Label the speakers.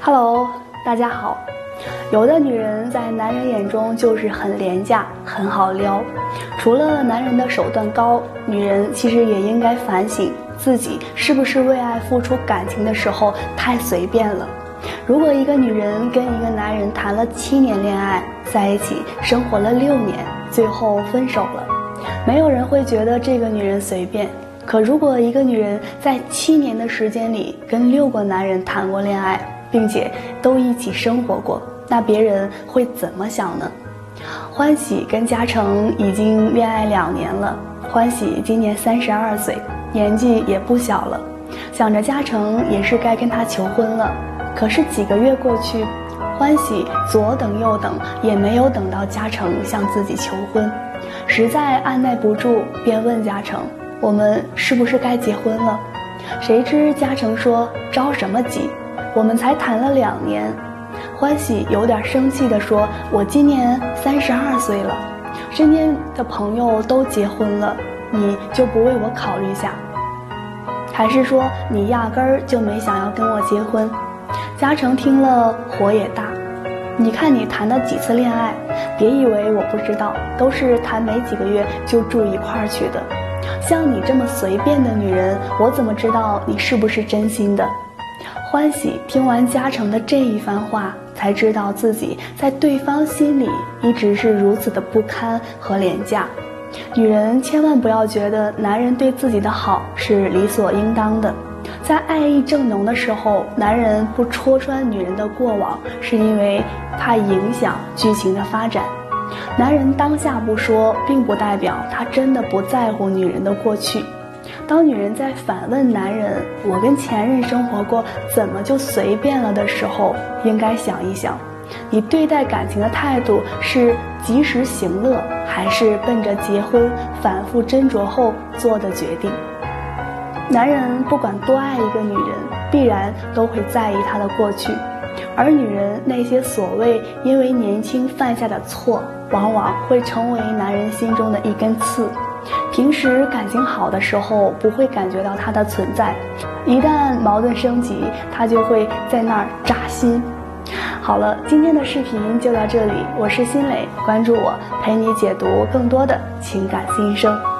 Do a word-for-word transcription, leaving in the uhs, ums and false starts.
Speaker 1: Hello， 大家好。有的女人在男人眼中就是很廉价，很好撩。除了男人的手段高，女人其实也应该反省自己是不是为爱付出感情的时候太随便了。如果一个女人跟一个男人谈了七年恋爱，在一起生活了六年，最后分手了，没有人会觉得这个女人随便。可如果一个女人在七年的时间里跟六个男人谈过恋爱，并且都一起生活过，那别人会怎么想呢？欢喜跟嘉诚已经恋爱两年了，欢喜今年三十二岁，年纪也不小了，想着嘉诚也是该跟他求婚了。可是几个月过去，欢喜左等右等，也没有等到嘉诚向自己求婚，实在按耐不住，便问嘉诚：“我们是不是该结婚了？”谁知嘉诚说：“着什么急？我们才谈了两年。”欢喜有点生气地说：“我今年三十二岁了，身边的朋友都结婚了，你就不为我考虑下？还是说你压根儿就没想要跟我结婚？”嘉诚听了火也大，你看你谈了几次恋爱，别以为我不知道，都是谈没几个月就住一块儿去的。像你这么随便的女人，我怎么知道你是不是真心的？欢喜听完嘉诚的这一番话，才知道自己在对方心里一直是如此的不堪和廉价。女人千万不要觉得男人对自己的好是理所应当的。在爱意正浓的时候，男人不戳穿女人的过往，是因为怕影响剧情的发展。男人当下不说，并不代表他真的不在乎女人的过去。当女人在反问男人“我跟前任生活过，怎么就随便了”的时候，应该想一想，你对待感情的态度是及时行乐，还是奔着结婚反复斟酌后做的决定？男人不管多爱一个女人，必然都会在意她的过去，而女人那些所谓因为年轻犯下的错，往往会成为男人心中的一根刺。平时感情好的时候不会感觉到它的存在，一旦矛盾升级，它就会在那儿扎心。好了，今天的视频就到这里，我是新蕾，关注我，陪你解读更多的情感心声。